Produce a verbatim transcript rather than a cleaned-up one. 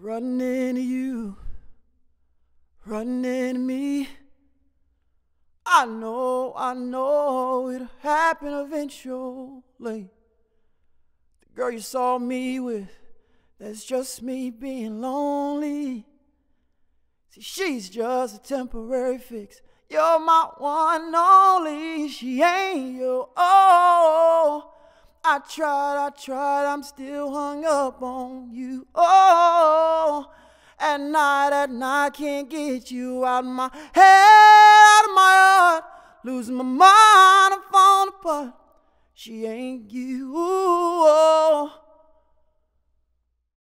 running into you, running into me. I know, I know it'll happen eventually. The girl you saw me with, that's just me being lonely. See, she's just a temporary fix. You're my one and only. She ain't your oh. I tried, I tried, I'm still hung up on you. Oh, at night, at night, can't get you out of my head, out of my heart. Losing my mind, I'm falling apart. She ain't you. Oh.